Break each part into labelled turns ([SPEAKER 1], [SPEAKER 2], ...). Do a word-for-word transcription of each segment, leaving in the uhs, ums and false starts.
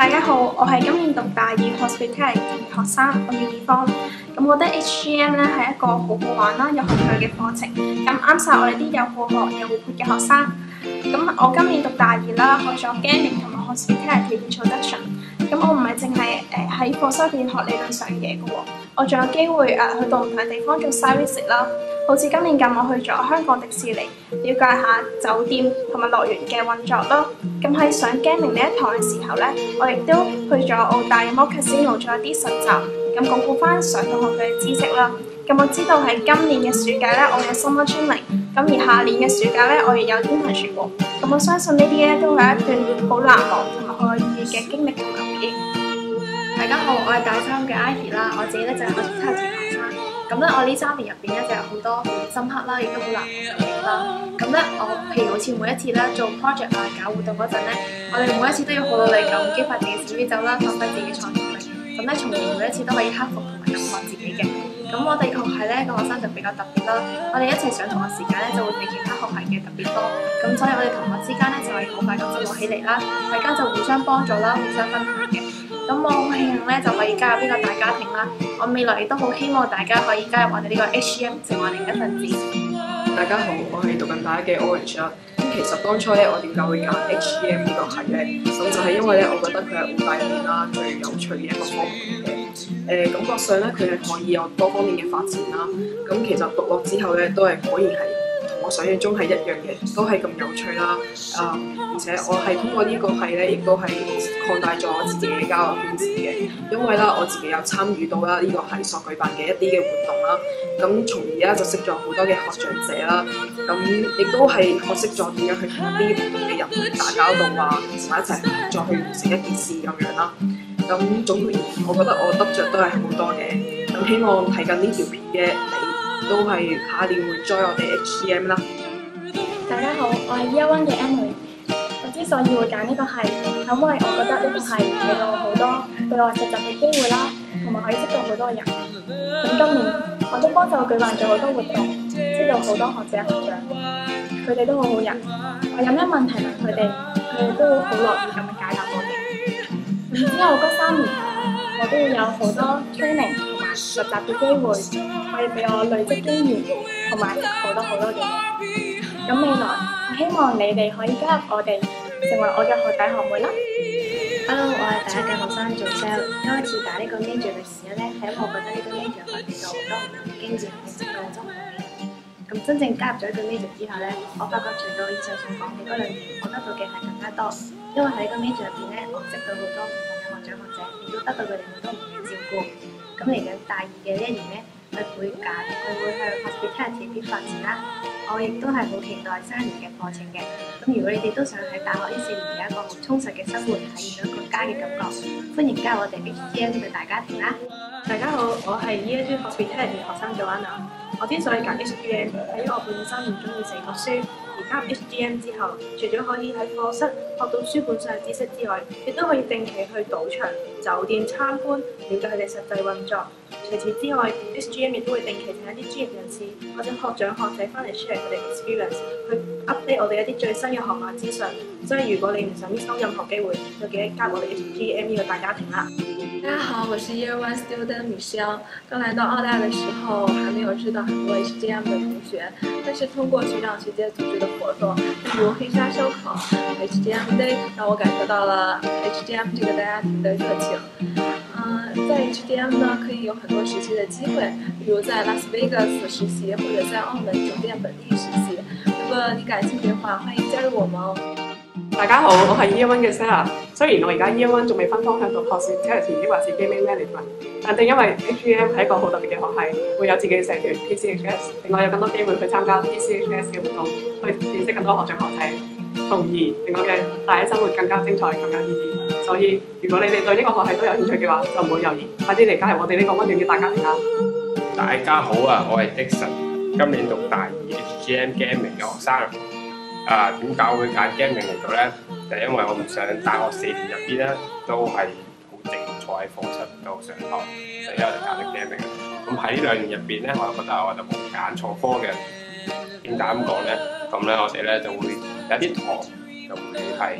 [SPEAKER 1] 大家好，我係今年讀大二 hospitality 嘅學生，我叫以方。咁我覺得 H G M 咧係一個好好玩啦，有趣嘅課程，咁啱晒我哋啲有好學又活潑嘅學生。咁我今年讀大二啦，學咗 gaming 同埋 hospitality introduction。咁我唔係淨係誒喺課室入邊學理論上嘅嘢嘅喎，我仲有機會誒、呃、去到唔同嘅地方做 site visit 啦。好似今年咁，我去咗香港迪士尼，了解下酒店同埋樂園嘅運作啦。咁喺上 gaming 呢一堂嘅時候咧，我亦都去咗澳大嘅 Mo Casino 做一啲實習，咁鞏固翻上堂學嘅知識啦。咁我知道喺今年嘅暑假咧，我有 summer training，咁而下年嘅暑假咧，我亦有 internship 喎。咁我相信呢啲咧都係一段好難忘同埋好有意義嘅經歷同埋回憶。
[SPEAKER 2] 大家好，我係大三嘅 Ivy 啦，我自己咧就係 hospitality 學生。咁咧，我呢三年入邊咧就有好多好深刻啦，亦都好難忘嘅經歷啦。咁咧，我譬如好似每一次咧做 project 啊、搞活動嗰陣咧，我哋每一次都要好努力咁激發自己小宇宙啦，發揮自己創造力。咁咧，從而每一次都可以克服同埋突破自己嘅。咁我哋學系咧個學生就比較特別啦，我哋一齊上同學時間咧就會比其他學系嘅特別多。咁所以我哋同學之間咧就係好快咁接落起嚟啦，大家就互相幫助啦，互相分享嘅。咁我好慶幸咧就可以加入呢個大家庭啦，我未來亦都好希望大家可以加入我哋呢個 H G M 成為另一份子。
[SPEAKER 3] 大家好，我係讀緊大一嘅 Orange 啦。咁其實當初咧，我點解會揀 H G M 呢個系咧？咁就係因為咧，我覺得佢係澳大入面啦最有趣嘅一個科目嘅。誒、呃、感覺上咧，佢係可以有多方面嘅發展啦。咁其實讀落之後咧，都係果然係同我想象中係一樣嘅，都係咁有趣啦。啊、呃，而且我係通過呢個系咧，亦都係擴大咗我自己嘅交友圈子嘅。因為啦，我自己有參與到啦呢個系所舉辦嘅一啲嘅活動啦。咁從而咧就識咗好多嘅學長姐啦。咁亦都係學識咗點樣去同一啲唔同嘅人去打交道啊，同埋一齊合作去完成一件事咁樣啦。咁總括而言，我覺得我得着都係好多嘅。咁希望睇緊呢條片嘅你，都係下年會 join 我哋 H G M 啦。
[SPEAKER 1] 大家好，我係 Year One 嘅 Emily。我之所以會揀呢個系，係因為我覺得呢個系俾到我好多對我實習嘅機會啦，同埋可以識到好多人。咁今年我都幫手舉辦咗好多活動，知道好多學者學長，佢哋都好好人。我有咩問題問佢哋，佢哋都好樂意咁樣解答我嘅。咁之後嗰三年，我都會有好多 training 同埋實習嘅機會，可以俾我累積經驗，同埋識好多好多嘅嘢。咁未來，我希望你哋可以加入我哋，成為我嘅學弟學妹啦。
[SPEAKER 2] Hello， 我係第一屆學生做 sale。一開始打呢個 major 嘅時候咧，係因為我覺得呢個 major 可以俾到好多唔同嘅經驗，認識到好多唔同嘅人。咁真正加入咗呢個 major 之後咧，我發覺除咗以上所講嘅嗰兩年，我得到嘅係更加多。因為喺呢個 major 入邊咧，我識到好多唔同嘅學長學姐，亦都得到佢哋好多唔同嘅照顧。咁嚟緊大二嘅呢一年咧，佢會揀，佢會向 hospitality 邊發展啦。我亦都係好期待三年嘅課程嘅。咁如果你哋都想喺大學呢四年有一個好充實嘅生活，體驗到一個家嘅感覺，歡迎加入我哋 H G M 嘅大家庭啦！
[SPEAKER 4] 大家好，我係 Year Two hospitality 學生 Joanna。我之所以揀 H G M，係因為我本身唔中意死讀書，而加入 H G M 之後，除咗可以喺課室學到書本上嘅知識之外，亦都可以定期去賭場、酒店參觀，了解佢哋實際運作。除此之外 ，H G M 亦都會定期請一啲專業人士或者學長學姐翻嚟 share 佢哋 experience，去 update 我哋一啲最新嘅學馬資訊。所以如果你唔想 miss 任何機會，就記得加入我哋 H G M 呢個大家庭啦。
[SPEAKER 5] 大家好，我是 Year One Student Michelle。剛來到澳大的時候，還沒有知道很多 H G M 的同學，但是通過學長學姐組織的活動，例如黑沙燒烤、H G M Day，讓我感受到了 H G M 這個大家庭的熱情。嗯、呃，在 H G M 呢，可以有很多實習的機會，比如在拉斯維加斯實習，或者在澳門酒店本地實習。如果你感興趣的話，歡迎加入我們哦。
[SPEAKER 4] 大家好，我係 Year One 嘅 Sarah。雖然我而家 Year One 仲未分方向讀 hospitality 抑或是 gaming management，但正因為 H G M 係一個好特別嘅學系，會有自己嘅社團 P C H S， 令我有更多機會去參加 P C H S 嘅活動，去認識更多學長學姐，從而令我嘅大一生活更加精彩、更加意義。所以如果你哋對呢個學系都有興趣嘅話，就唔好猶豫，快啲嚟加入我哋呢個溫暖嘅大家庭啦！
[SPEAKER 6] 大家好啊，我係 Dixon， 今年讀大二 H G M Gaming 嘅學生。啊，點解會揀 gaming 嚟讀咧？就係因為我唔想大學四年入邊咧都係好靜坐喺課室度上堂，所以我就揀咗 gaming。咁喺呢兩年入邊咧，我就覺得我就冇揀錯科嘅。點解咁講咧？咁咧我哋咧就會有啲堂就會係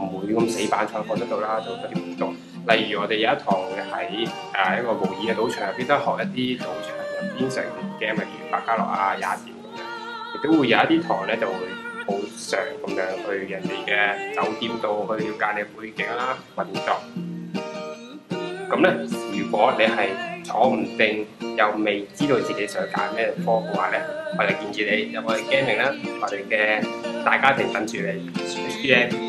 [SPEAKER 6] 唔會咁死板坐課室度啦，做多啲活動。例如我哋有一堂喺誒一個模擬嘅賭場入邊，都學一啲賭場入邊常見嘅 game，例如百家樂啊、廿點咁樣。亦都會有一啲堂咧，就會好常咁樣去人哋嘅酒店度去了解你嘅背景啦、運作。咁咧，如果你係坐唔定又未知道自己想揀咩科嘅話咧，我哋建議你入我哋 gaming 啦，我哋嘅大家庭等住你 H G M。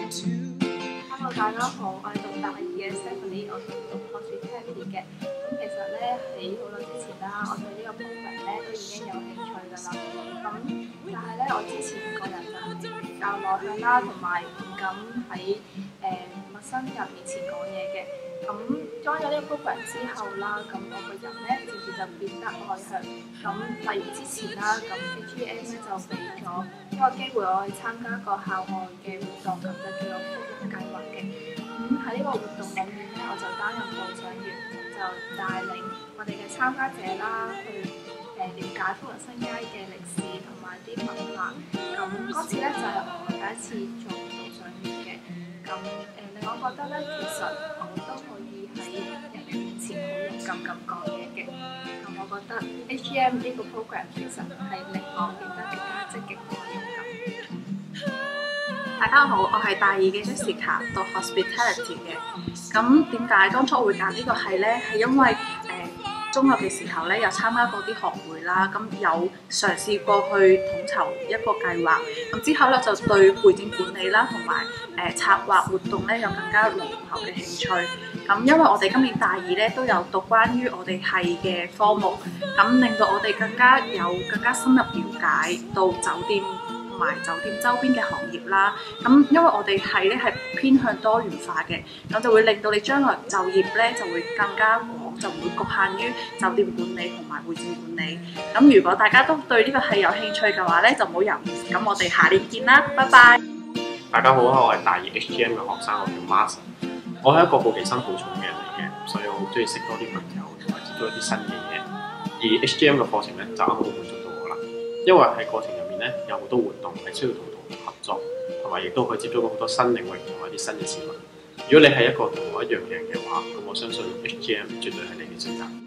[SPEAKER 2] Hello， 大家好，我係讀大二嘅 Stephanie， 我讀 hospitality 嘅。咁其實咧喺好耐之前啦，我對呢個 program 咧都已經有興趣㗎啦。咁但係咧，我之前個人就係比較內向啦，同埋唔敢喺誒陌生人面前講嘢嘅。咁 join 咗呢個 program 之後啦，咁我個人咧漸漸就變得內向。咁例如之前啦，咁 H G M 咧就俾咗一個機會我去參加一個校外嘅活動，咁就叫做福人計劃嘅。咁喺呢個活動裏面咧，我就擔任導賞員，就帶領我哋嘅參加者啦去誒了解福人新街嘅歷史同埋啲文化。咁嗰次咧就係我第一次做導賞員嘅。咁誒令我覺得咧，其實我都可以喺人哋面前好勇敢咁講嘢嘅。咁我覺得 H G M 呢個 program 其實係令我變得更加積極同埋勇敢。
[SPEAKER 7] 大家好，我係大二嘅 Jessica， 讀 hospitality 嘅。咁點解當初我會揀呢個系咧？係因為誒、呃、中學嘅時候咧，有參加過啲學會啦，咁有嘗試過去統籌一個計劃。咁之後咧就對會展管理啦，同埋誒策劃活動咧有更加濃厚嘅興趣。咁因為我哋今年大二咧都有讀關於我哋系嘅科目，咁令到我哋更加有更加深入了解到酒店同埋酒店周邊嘅行業啦。咁因為我哋系咧係偏向多元化嘅，咁就會令到你將來就業咧就會更加廣，就唔會局限於酒店管理同埋會展管理。咁如果大家都對呢個系有興趣嘅話咧，就唔好猶豫。咁我哋下年見啦，拜拜。
[SPEAKER 8] 大家好啊，我係大二 H G M 嘅學生，我叫 Martin。我係一個好奇心好重嘅人嚟嘅，所以我好中意識多啲朋友同埋接觸一啲新嘅嘢。而 H G M 嘅課程咧就啱好滿足到我啦，因為喺過程入面咧有好多活動係需要同同學合作，同埋亦都可以接觸到好多新領域同埋一啲新嘅事物。如果你係一個同我一樣嘅人嘅話，咁我相信 H G M 絕對係你嘅選擇。